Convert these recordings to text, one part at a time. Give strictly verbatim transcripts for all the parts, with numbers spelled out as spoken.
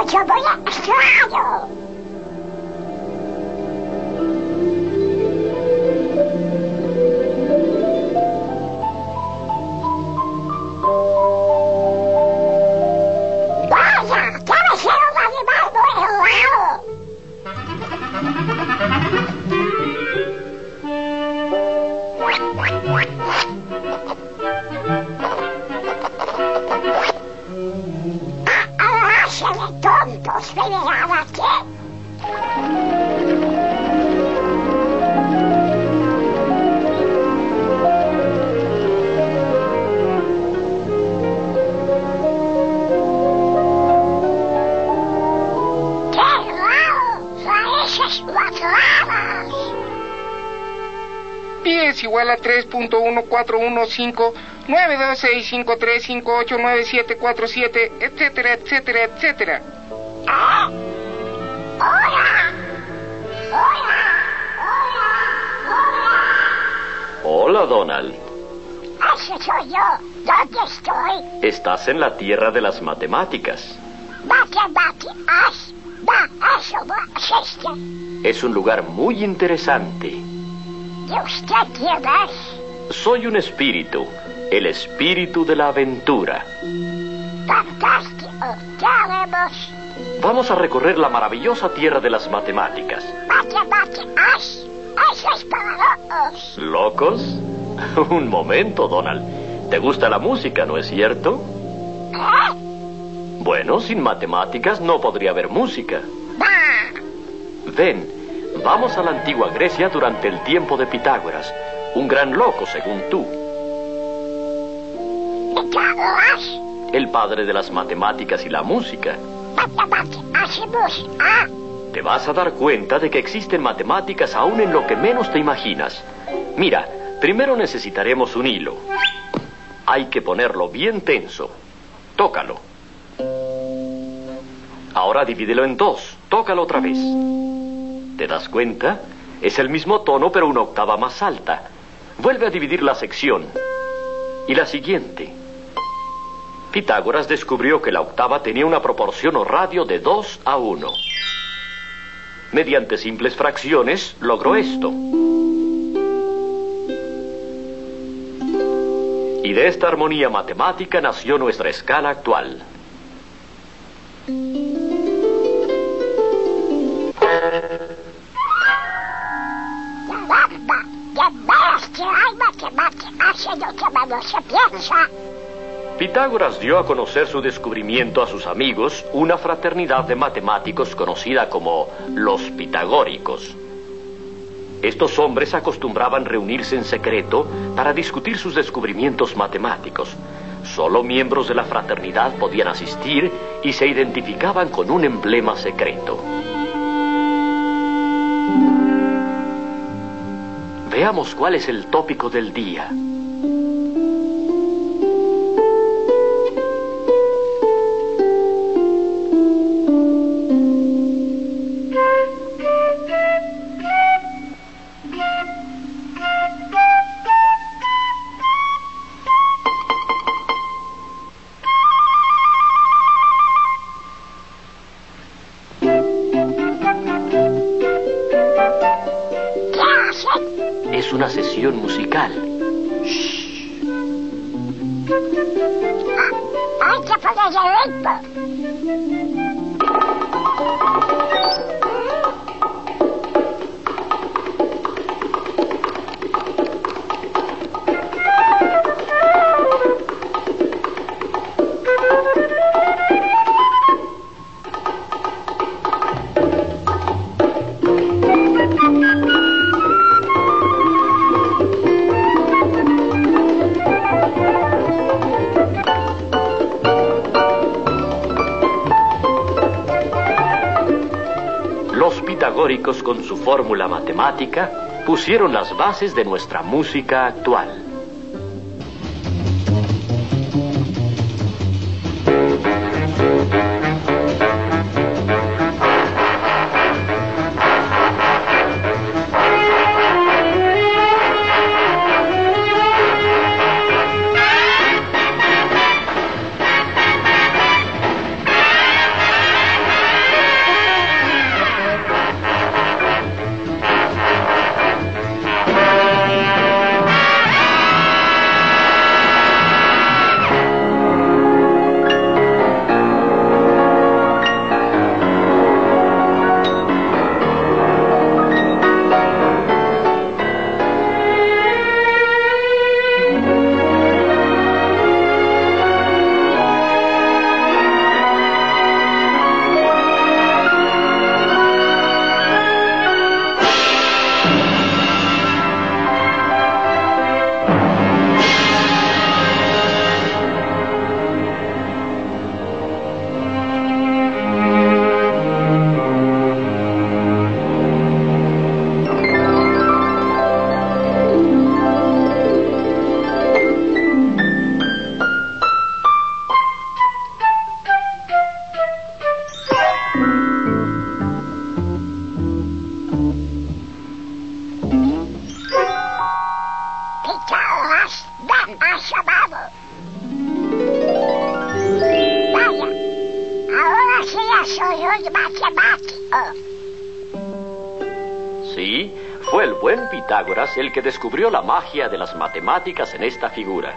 Yo voy a extraño. Vaya, que me hicieron un animal muy raro. Ahora se de tontos venirán aquí. Pi es igual a tres punto uno cuatro uno cinco nueve dos seis cinco tres cinco ocho nueve siete cuatro siete, etcétera, etcétera, etcétera. ¿Ah? ¡Hola! ¡Hola! ¡Hola! Hola, Donald. Ese soy yo. ¿Dónde estoy? Estás en la tierra de las matemáticas. Matemáticas. Va, eso no existe. Es un lugar muy interesante. ¿Y usted quién es? Soy un espíritu, el espíritu de la aventura. Fantástico. ¿Qué haremos? Vamos a recorrer la maravillosa tierra de las matemáticas. Matemáticas. Eso es para locos. ¿Locos? Un momento, Donald. ¿Te gusta la música, no es cierto? ¿Eh? Bueno, sin matemáticas no podría haber música. Va. Ven, vamos a la antigua Grecia durante el tiempo de Pitágoras, un gran loco, según tú. ¿Pitágoras? El padre de las matemáticas y la música. Matemáticas y música. Te vas a dar cuenta de que existen matemáticas aún en lo que menos te imaginas. Mira, primero necesitaremos un hilo. Hay que ponerlo bien tenso. Tócalo. Ahora divídelo en dos. Tócalo otra vez. ¿Te das cuenta? Es el mismo tono, pero una octava más alta. Vuelve a dividir la sección. Y la siguiente. Pitágoras descubrió que la octava tenía una proporción o radio de dos a uno. Mediante simples fracciones, logró esto. Y de esta armonía matemática nació nuestra escala actual. Caramba, de veras que hay matemáticas en lo que menos se piensa. Pitágoras dio a conocer su descubrimiento a sus amigos, una fraternidad de matemáticos conocida como los pitagóricos. Estos hombres acostumbraban reunirse en secreto para discutir sus descubrimientos matemáticos. Solo miembros de la fraternidad podían asistir y se identificaban con un emblema secreto. Veamos cuál es el tópico del día. Es una sesión musical. Ah, hay que ponerle ritmo. Los pitagóricos, con su fórmula matemática, pusieron las bases de nuestra música actual. más amado. Vaya, ahora sí ya soy un matemático. Sí, fue el buen Pitágoras el que descubrió la magia de las matemáticas en esta figura.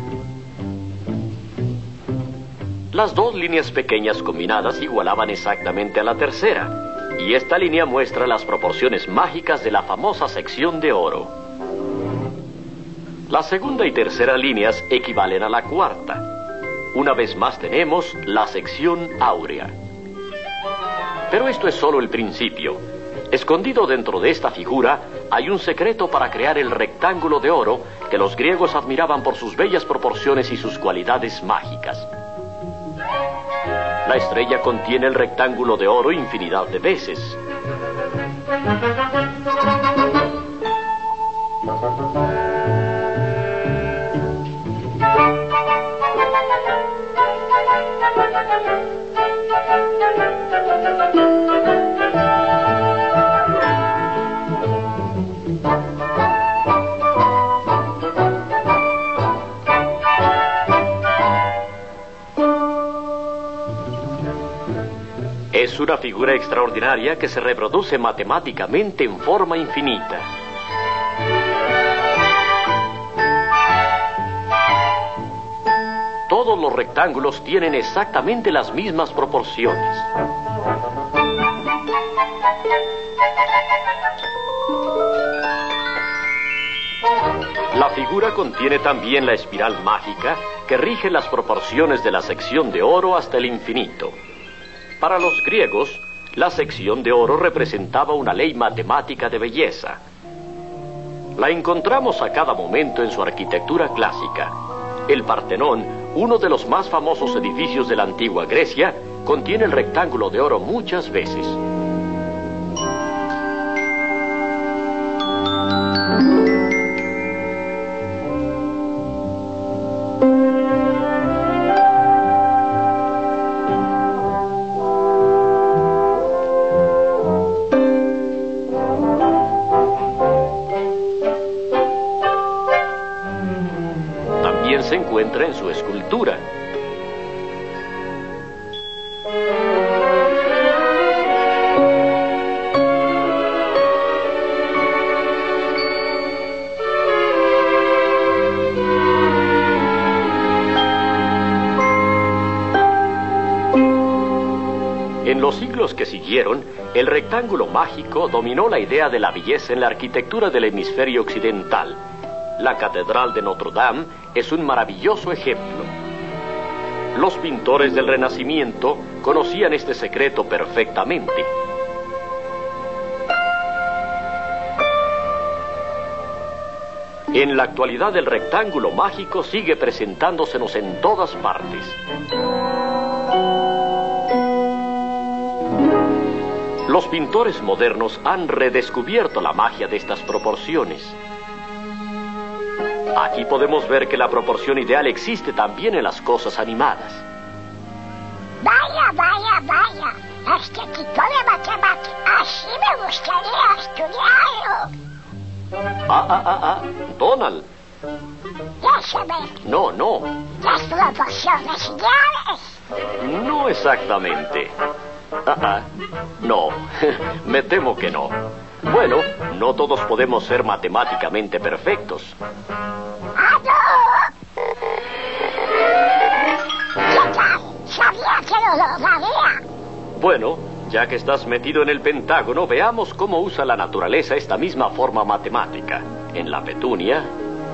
Las dos líneas pequeñas combinadas igualaban exactamente a la tercera, y esta línea muestra las proporciones mágicas de la famosa sección de oro. La segunda y tercera líneas equivalen a la cuarta. Una vez más tenemos la sección áurea. Pero esto es solo el principio. Escondido dentro de esta figura hay un secreto para crear el rectángulo de oro que los griegos admiraban por sus bellas proporciones y sus cualidades mágicas. La estrella contiene el rectángulo de oro infinidad de veces. Es una figura extraordinaria que se reproduce matemáticamente en forma infinita. Todos los rectángulos tienen exactamente las mismas proporciones. La figura contiene también la espiral mágica que rige las proporciones de la sección de oro hasta el infinito. Para los griegos, la sección de oro representaba una ley matemática de belleza. La encontramos a cada momento en su arquitectura clásica. El Partenón, uno de los más famosos edificios de la antigua Grecia, contiene el rectángulo de oro muchas veces. Se encuentra en su escultura. En los siglos que siguieron, el rectángulo mágico dominó la idea de la belleza en la arquitectura del hemisferio occidental. La Catedral de Notre Dame es un maravilloso ejemplo. Los pintores del Renacimiento conocían este secreto perfectamente. En la actualidad, el rectángulo mágico sigue presentándosenos en todas partes. Los pintores modernos han redescubierto la magia de estas proporciones. Aquí podemos ver que la proporción ideal existe también en las cosas animadas. Vaya, vaya, vaya. Este tipo de matemáticas, así me gustaría estudiarlo. Ah, ah, ah, ah, Donald. Déjame. No, no. Las proporciones ideales. No exactamente. Ah, ah, no. Me temo que no. Bueno, no todos podemos ser matemáticamente perfectos. ¡Ah, no! ¿Qué tal? Sabía que lo lograría. Bueno, ya que estás metido en el Pentágono, veamos cómo usa la naturaleza esta misma forma matemática. En la petunia,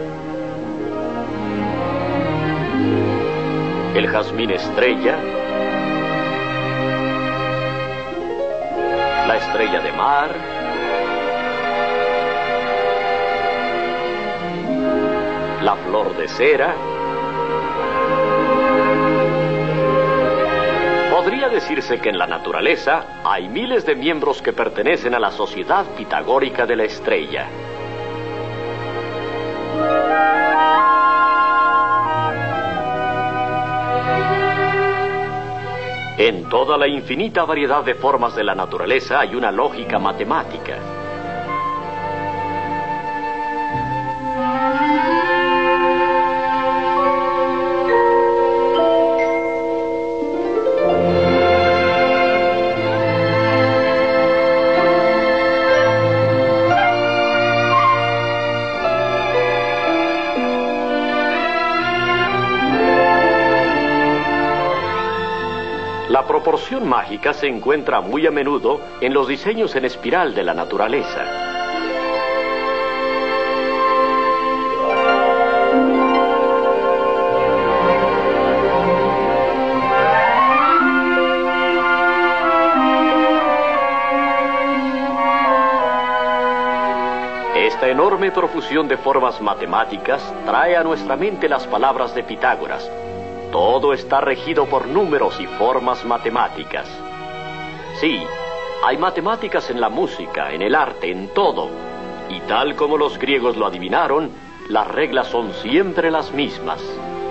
el jazmín estrella, la estrella de mar, la flor de cera. Podría decirse que en la naturaleza hay miles de miembros que pertenecen a la sociedad pitagórica de la estrella. En toda la infinita variedad de formas de la naturaleza hay una lógica matemática. proporción mágica se encuentra muy a menudo en los diseños en espiral de la naturaleza. Esta enorme profusión de formas matemáticas trae a nuestra mente las palabras de Pitágoras. Todo está regido por números y formas matemáticas. Sí, hay matemáticas en la música, en el arte, en todo. Y tal como los griegos lo adivinaron, las reglas son siempre las mismas.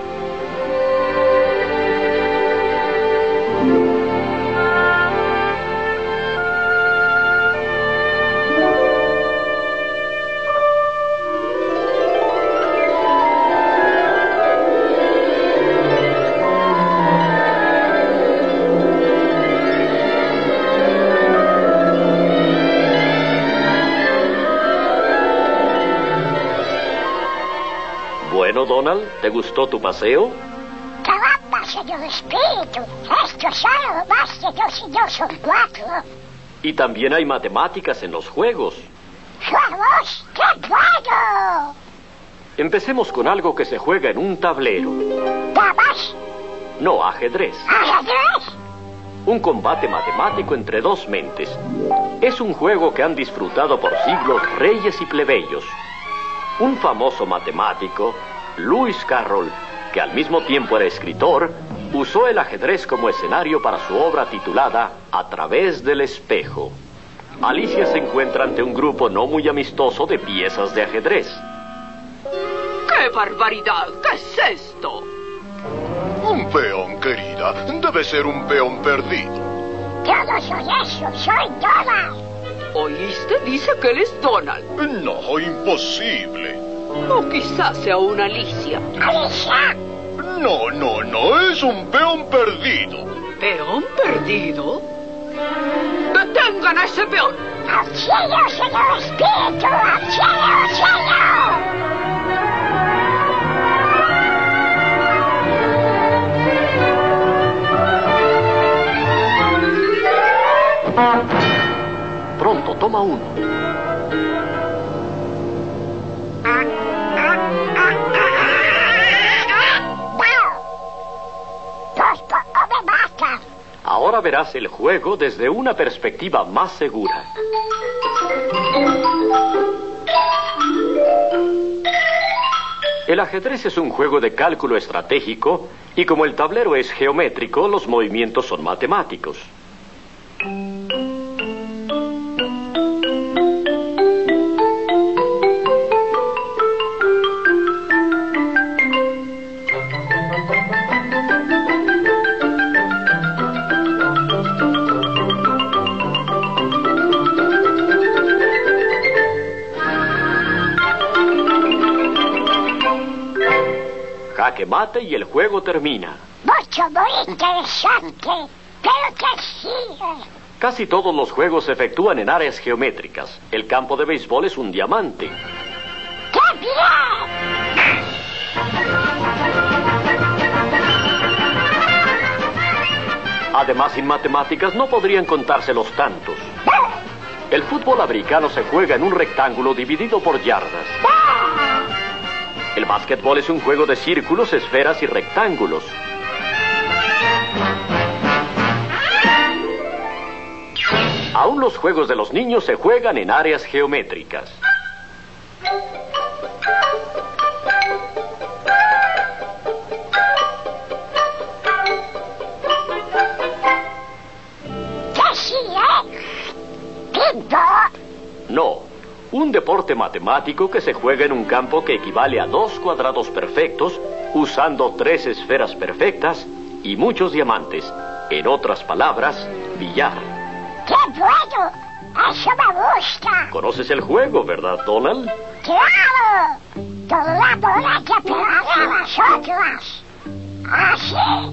Bueno, Donald, ¿te gustó tu paseo? Caramba, señor Espíritu. Esto solo más de dos y dos son cuatro. Y también hay matemáticas en los juegos. ¡Juegos! ¡Qué bueno! Empecemos con algo que se juega en un tablero. ¿Damas? No, ajedrez. ¿Ajedrez? Un combate matemático entre dos mentes. Es un juego que han disfrutado por siglos reyes y plebeyos. Un famoso matemático, Lewis Carroll, que al mismo tiempo era escritor, usó el ajedrez como escenario para su obra titulada A través del espejo. Alicia se encuentra ante un grupo no muy amistoso de piezas de ajedrez. ¡Qué barbaridad! ¿Qué es esto? Un peón, querida. Debe ser un peón perdido. Yo no soy eso, soy Donald. ¿Oíste? Dice que él es Donald. No, imposible. O quizás sea una Alicia. Alicia. No, no, no, es un peón perdido. ¿Peón perdido? ¡Detengan a ese peón! ¡Al cielo, señor Espíritu! ¡Al cielo, al cielo! Pronto, toma uno. Ahora verás el juego desde una perspectiva más segura. El ajedrez es un juego de cálculo estratégico y como el tablero es geométrico, los movimientos son matemáticos. Jaque mate y el juego termina. Mucho, muy interesante. Pero que sigue. Casi todos los juegos se efectúan en áreas geométricas. El campo de béisbol es un diamante. ¡Qué bien! Además, sin matemáticas no podrían contarse los tantos. El fútbol americano se juega en un rectángulo dividido por yardas. El básquetbol es un juego de círculos, esferas y rectángulos. Aún los juegos de los niños se juegan en áreas geométricas. ¿Qué sigue? ¿Pinto? No, un deporte matemático que se juega en un campo que equivale a dos cuadrados perfectos, usando tres esferas perfectas y muchos diamantes. En otras palabras, billar. ¡Qué bueno! ¡Eso me gusta! ¿Conoces el juego, verdad, Donald? ¡Claro! Con la bola que pegará a las otras. Así.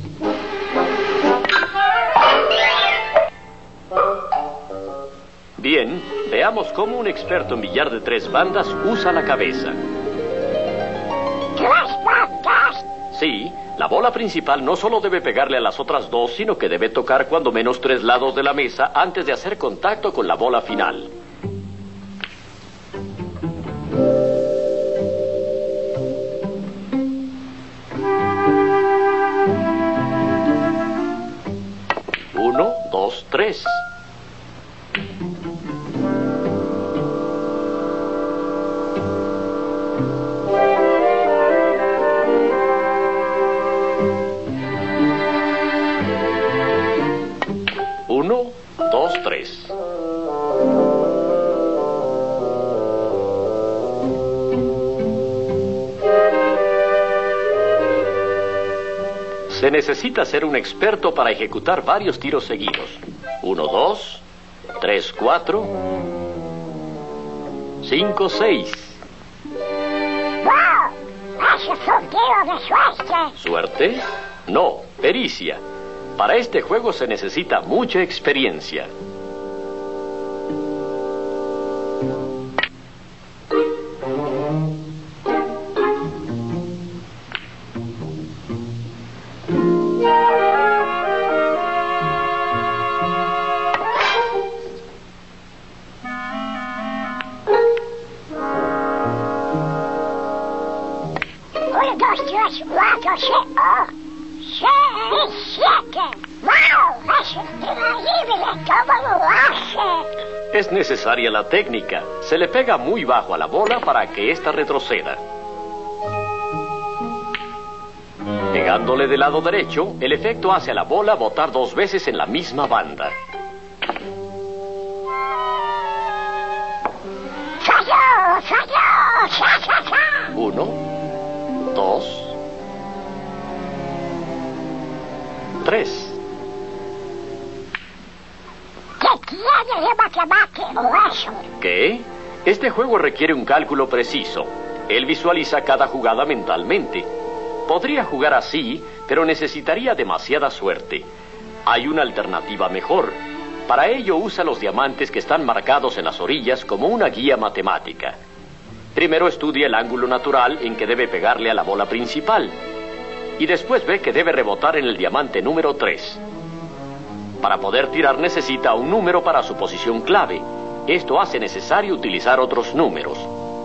Bien, veamos cómo un experto en billar de tres bandas usa la cabeza. ¿Tres bandas? Sí, la bola principal no solo debe pegarle a las otras dos, sino que debe tocar cuando menos tres lados de la mesa antes de hacer contacto con la bola final. Uno, dos, tres. Uno, dos, tres. Se necesita ser un experto para ejecutar varios tiros seguidos. Uno, dos, tres, cuatro, cinco, seis. ¡Wow! ¡Eso es un tiro de suerte! ¿Suerte? No, pericia. Para este juego se necesita mucha experiencia. Uno, dos, tres, cuatro, cinco, seis, siete. ¡Wow! ¡Eso es increíble! ¿Cómo lo hace? Es necesaria la técnica. Se le pega muy bajo a la bola para que ésta retroceda. Pegándole del lado derecho, el efecto hace a la bola botar dos veces en la misma banda. ¡Falló! ¡Falló! ¡Cha, cha, cha! Uno, dos, tres. ¿Qué tiene de matemático eso? ¿Qué? Este juego requiere un cálculo preciso. Él visualiza cada jugada mentalmente. Podría jugar así, pero necesitaría demasiada suerte. Hay una alternativa mejor. Para ello usa los diamantes que están marcados en las orillas como una guía matemática. Primero estudia el ángulo natural en que debe pegarle a la bola principal. Y después ve que debe rebotar en el diamante número tres. Para poder tirar necesita un número para su posición clave. Esto hace necesario utilizar otros números.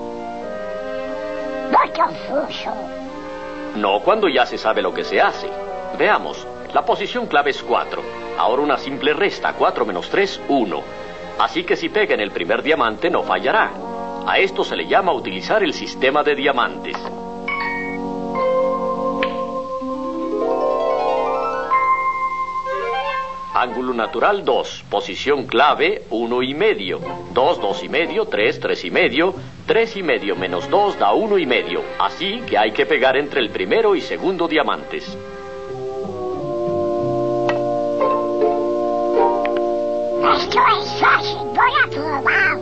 Muy confuso. No cuando ya se sabe lo que se hace. Veamos, la posición clave es cuatro. Ahora una simple resta, cuatro menos tres, uno. Así que si pega en el primer diamante no fallará. A esto se le llama utilizar el sistema de diamantes. Ángulo natural dos, posición clave uno y medio, dos, dos y medio, tres, tres y medio, tres y medio menos dos da uno y medio, así que hay que pegar entre el primero y segundo diamantes. Esto es fácil, voy a probar.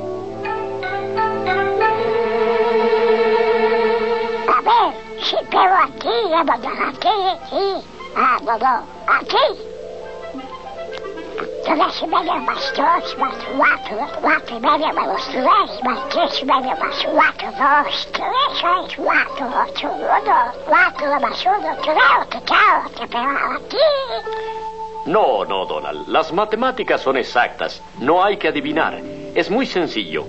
A ver, si pego aquí, le voy a dar aquí, y... Ah, no, no, aquí. Tres y medio más dos, más cuatro, cuatro y medio menos tres, más tres y medio más cuatro, dos, tres, seis, cuatro, ocho, uno, cuatro más uno, creo que tengo que pegar aquí. No, no, Donald, las matemáticas son exactas, no hay que adivinar, es muy sencillo.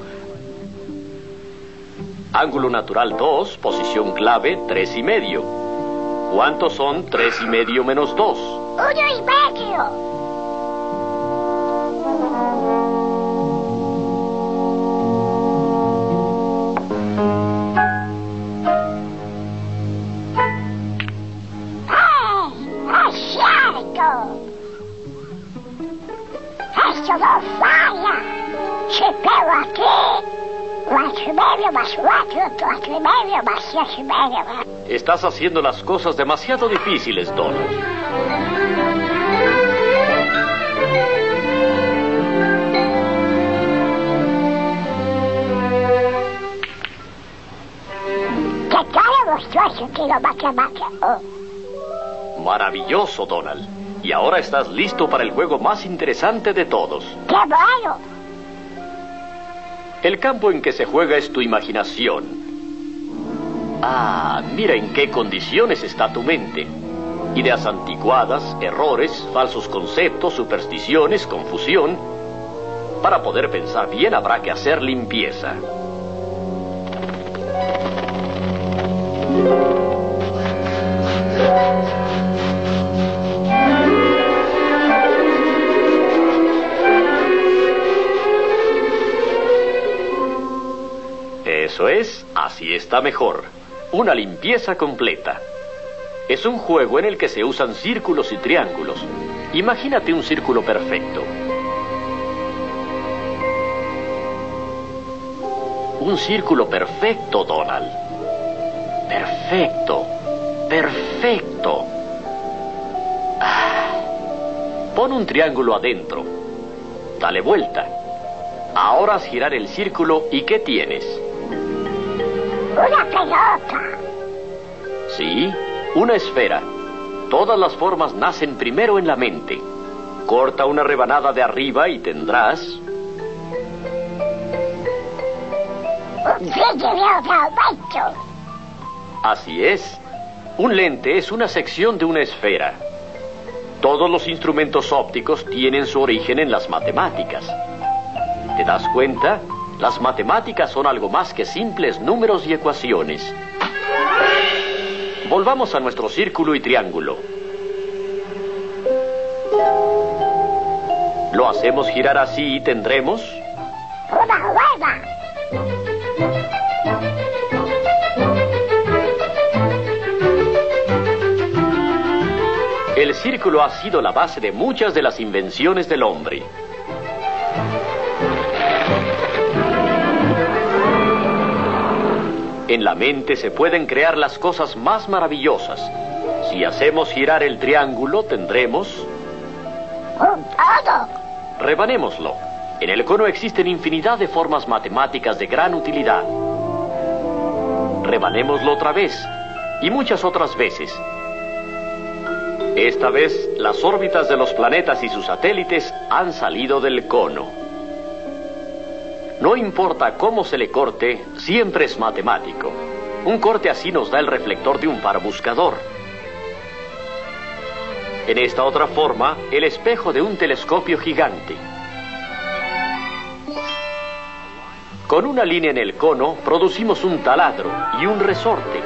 Ángulo natural dos, posición clave tres y medio. ¿Cuántos son tres y medio menos dos? Uno y medio. Esto no falla. Si pego aquí, cuatro y medio más cuatro, cuatro y medio más seis y medio. Estás haciendo las cosas demasiado difíciles, Donald. ¿Qué tal gustó ese tiro matemático? Maravilloso, Donald. Y ahora estás listo para el juego más interesante de todos. ¡Qué bueno! El campo en que se juega es tu imaginación. Ah, mira en qué condiciones está tu mente. Ideas anticuadas, errores, falsos conceptos, supersticiones, confusión. Para poder pensar bien habrá que hacer limpieza. Eso es, así está mejor. Una limpieza completa. Es un juego en el que se usan círculos y triángulos. Imagínate un círculo perfecto. Un círculo perfecto, Donald. Perfecto. Perfecto. Ah. Pon un triángulo adentro. Dale vuelta. Ahora haz girar el círculo y ¿qué tienes? Una pelota. Sí, una esfera. Todas las formas nacen primero en la mente. Corta una rebanada de arriba y tendrás... un vidrio de aumento. Así es. Un lente es una sección de una esfera. Todos los instrumentos ópticos tienen su origen en las matemáticas. ¿Te das cuenta? Las matemáticas son algo más que simples números y ecuaciones. Volvamos a nuestro círculo y triángulo. Lo hacemos girar así y tendremos... una rueda. El círculo ha sido la base de muchas de las invenciones del hombre. En la mente se pueden crear las cosas más maravillosas. Si hacemos girar el triángulo, tendremos... un todo. Rebanémoslo. En el cono existen infinidad de formas matemáticas de gran utilidad. Rebanémoslo otra vez, y muchas otras veces. Esta vez, las órbitas de los planetas y sus satélites han salido del cono. No importa cómo se le corte, siempre es matemático. Un corte así nos da el reflector de un faro buscador. En esta otra forma, el espejo de un telescopio gigante. Con una línea en el cono, producimos un taladro y un resorte.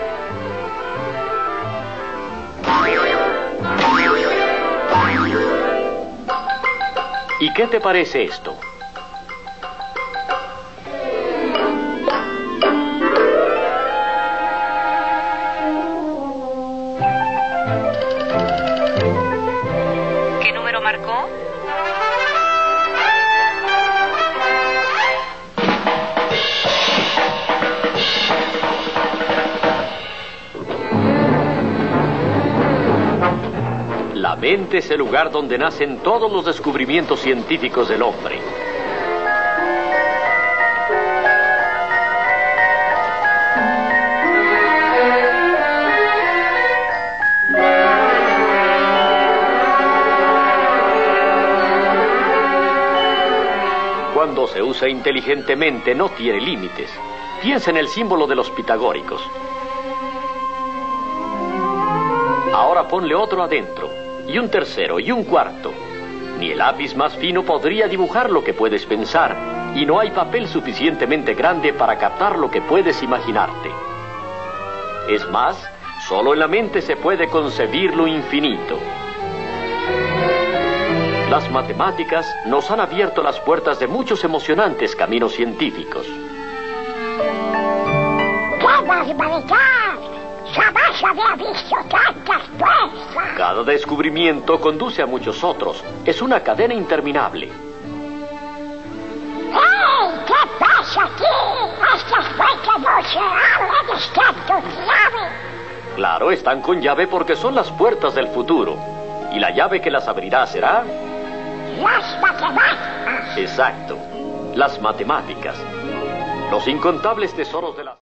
¿Y qué te parece esto? ¿Qué número marcó? La mente es el lugar donde nacen todos los descubrimientos científicos del hombre. Cuando se usa inteligentemente no tiene límites. Piensa en el símbolo de los pitagóricos. Ahora ponle otro adentro, y un tercero, y un cuarto. Ni el lápiz más fino podría dibujar lo que puedes pensar, y no hay papel suficientemente grande para captar lo que puedes imaginarte. Es más, solo en la mente se puede concebir lo infinito. Las matemáticas nos han abierto las puertas de muchos emocionantes caminos científicos. ¡Qué barbaridad! ¡Jamás había visto tantas fuerzas! Cada descubrimiento conduce a muchos otros. Es una cadena interminable. ¡Hey! ¿Qué pasa aquí? Estas puertas no se abren, están con llave. Claro, están con llave porque son las puertas del futuro. Y la llave que las abrirá será... Las matemáticas. Exacto, las matemáticas. Los incontables tesoros de la...